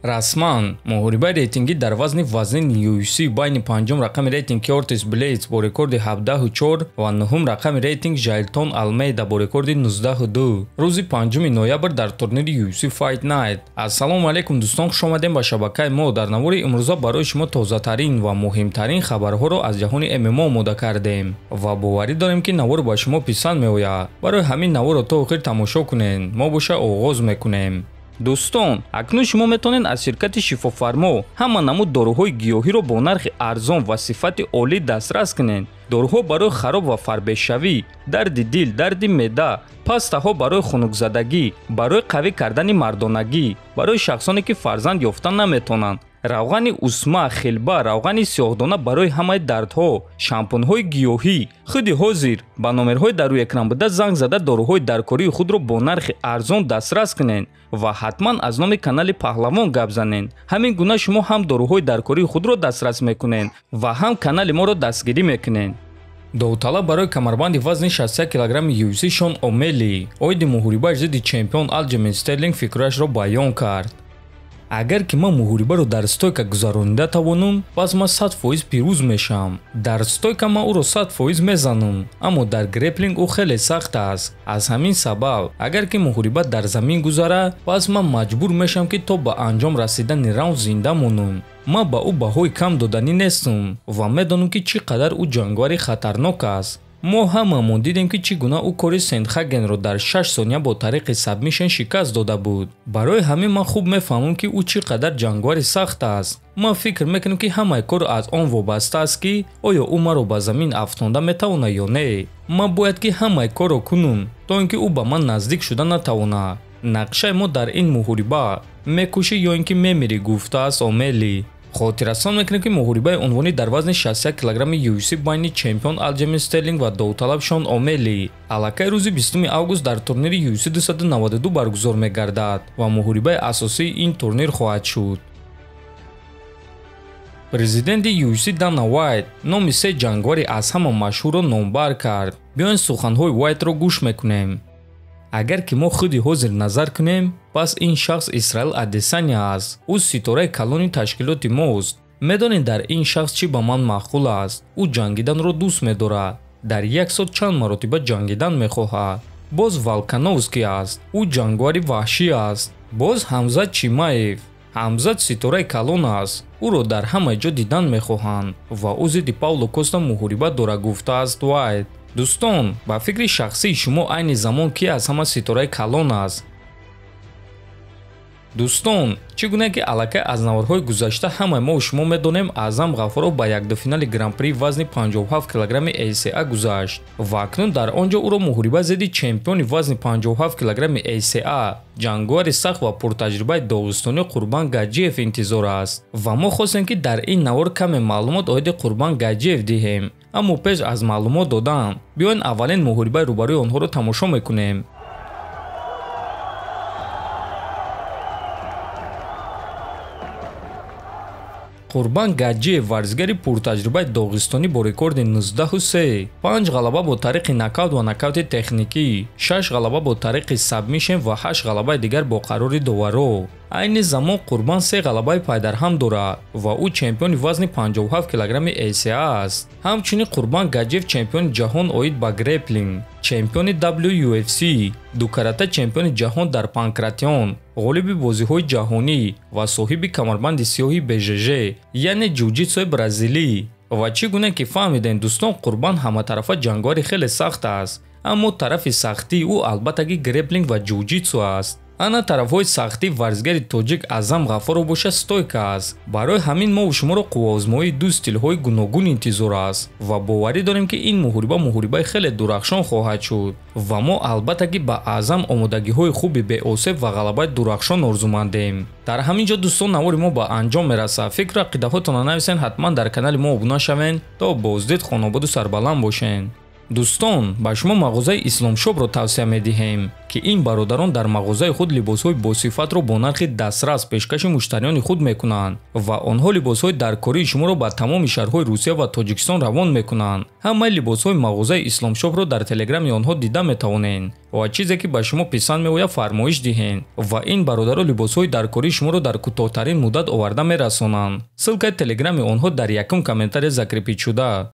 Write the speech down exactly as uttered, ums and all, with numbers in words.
расман муҳорибаи рейтингӣ дар вазни вазнин ю эф си байни панҷум рақами рейтинг Кёртис Блейдс бо рекорди ҳабдаҳу чор ва нуҳум рақами рейтинг Жайлтон Алмейда бо рекорди нуздаҳу ду рӯзи панҷуми ноябр дар турнири ю эф си Fight Night. Ассалому алайкум дӯстон, хушомадем ба шабакаи мо. Дар навори имрӯза барои шумо тозатарин ва муҳимтарин хабарҳоро аз ҷаҳони эм эм о омода кардем ва боварӣ дорем ки навор ба шумо писанд меояд. Барои ҳамин наворро то охир тамошо кунед. мо боша оғоз мекунем. дӯстон, акнун шумо метавонед аз ширкати шифофармо ҳама намуд доруҳои гиёҳиро бо нархи арзон ва сифати олӣ дастрас кунед. доруҳо барои хароб ва фарбешавӣ, дарди дил, дарди меъда, пастаҳо барои хунукзадагӣ, барои қавӣ кардани мардонагӣ, барои шахсоне ки фарзанд ёфта наметавонанд, равғани усма, хилба, равғани сиёҳдона барои ҳамаи дардҳо, шампунҳои гиёҳӣ. худи ҳозир ба номерҳои дар рӯи экран буда занг зада доруҳои даркории худро бо нархи арзон дастрас кунед ва ҳатман аз номи канали Паҳлавон гап занед. ҳамин гуна шумо ҳам доруҳои даркории худро дастрас мекунед ва ҳам канали моро дастгирӣ мекунед. довталаб барои камарбанди вазни шасту як килограмми ю эф си Шон Омели оиди муҳорибаи зидди чемпион Алҷамин Стерлинг фикрашро баён кард. агар ки ман муҳорибаро дар стойка гузаронида тавонам, пас ман сад фоиз пирӯз мешавам. дар стойка ман ӯро сад фоиз мезанам, аммо дар греплинг ӯ хеле сахт аст. аз ҳамин сабаб агар ки муҳориба дар замин гузара, пас ман маҷбур мешавам ки то ба анҷом расидани раунд зинда монам. ман ба ӯ баҳои кам доданӣ нестам ва медонам ки чӣ қадар ӯ ҷангвари хатарнок аст. мо ҳамамон дидем ки чӣ гуна ӯ кори Сентхагенро дар шаш сония бо тариқи сабмишн шикаст дода буд. барои ҳамин ман хуб мефаҳмам ки ӯ чӣ қадар ҷангвари сахт аст. ман фикр мекунам ки ҳамаи кор аз он вобаста аст ки оё ӯ маро ба замин афтонда метавонад ё не. ман бояд ки ҳамаи корро кунам то ин ки ӯ ба ман наздик шуда натавонад. нақшаи мо дар ин муҳориба мекушӣ ё ин ки мемирӣ, гуфтааст Омели. хотиррасон мекунем ки муҳорибаи унвони дар вазни шасту як килограмми ю эф си байни чемпион Алҷамин Стерлинг ва довталаб Шон Омели аллакай рӯзи бистуми август дар турнири ю эф си дусаду наводу ду баргузор мегардад ва муҳорибаи асосии ин турнир хоҳад шуд. президенти ю эф си Дана Вайт номи се ҷангвари аз ҳама машҳурро номбар кард. биёед суханҳои Вайтро гӯш мекунем. агар ки мо худи ҳозир назар кунем, пас ин шахс Исраил Адесаня аст. ӯ ситораи калони ташкилоти мост. медонед дар ин шахс чӣ ба ман маъқул аст. ӯ ҷангиданро дӯст медорад. дар як сол чанд маротиба ҷангидан мехоҳад. боз Волкановский аст. ӯ ҷангвари ваҳшӣ аст. боз Ҳамзат Чимаев. ҳамзат ситораи калон аст. ӯро дар ҳама ҷо дидан мехоҳанд ва ӯ зидди Пауло Коста муҳориба дорад, гуфтааст Вайт. дӯстон, ба фикри шахсии шумо айни замон ки аз ҳама ситораи калон аст? дӯстон, чӣ гуна ки аллакай аз наворҳои гузашта ҳамаи мо шумо медонем Аъзам Ғафуров ба якдуфинали гран-при вазни панҷоҳу ҳафт килограмми эй эс а гузашт ва акнун дар он ҷо ӯро муҳориба зидди чемпиони вазни панҷоҳу ҳафт килограмми эй эс а ҷангвари сахт ва пуртаҷрибаи доғистони Қурбан Гаҷиев интизор аст ва мо хостем ки дар ин навор каме маълумот оиди Қурбан Гаҷиев диҳем. аммо пеш аз маълумот додан, биёед аввалин муҳорибаи рӯбарӯи онҳоро тамошо мекунем. Қурбан Гаҷиев варзигари пуртаҷрибаи доғистонӣ бо рекорди нуздаҳу се, панҷ ғалаба бо тариқи нокаут ва нокаути техникӣ, шаш ғалаба бо тариқи сабмишн ва ҳашт ғалабаи дигар бо қарори доваро. айни замон Қурбан се ғалабаи пайдарҳам дорад ва ӯ чемпиони вазни панҷоҳу ҳафт килограмми эй эс а аст. ҳамчунин Қурбан Гаҷиев чемпиони ҷаҳон оид ба греплинг, чемпиони дабл ю ю эф си, дукарата чемпиони ҷаҳон дар панкратион, ғолиби бозиҳои ҷаҳонӣ ва соҳиби камарбанди сиёҳи бэ жэ жэ, яъне ҷуҷитсуи бразилӣ. ва чӣ гуна ки фаҳмидем дӯстон, Қурбан ҳаматарафа ҷангвари хеле сахт аст, аммо тарафи сахтии ӯ албаттаги греплинг ва ҷуҷитсу аст. ана тарафҳои сахти варзигари тоҷик Аъзам Ғафуров боша стойка аст. барои ҳамин мо шуморо қувваозмоии ду стилҳои гуногун интизор аст ва боварӣ дорем ки ин муҳориба муҳорибаи хеле дурахшон хоҳад шуд ва мо албаттаги ба Аъзам омодагиҳои хуби беосеб ва ғалабаи дурахшон орзумандем. дар ҳамин ҷо дӯстон, навори мо ба анҷом мерасад. фикру ақидаҳотонро нависен, ҳатман дар канали мо обуна шавен. то боздид, хонободу сарбаланд бошен. дӯстон, ба шумо мағозаи исломшопро тавсия медиҳем ки ин бародарон дар мағозаи худ либосҳои босифатро бо нархи дастрас пешкаши муштариёни худ мекунанд ва онҳо либосҳои даркории шуморо ба тамоми шаҳрҳои Русия ва Тоҷикистон равон мекунанд. Ҳамаи либосҳои мағозаи исломшопро дар телеграми онҳо дида метавонед ва чизе ки ба шумо писанд меояд фармоиш диҳед ва ин бародарон либосҳои даркории шуморо дар кӯтоҳтарин муддат оварда мерасонанд. Ссилкаи телеграми онҳо дар якум комментария закрепид шуда.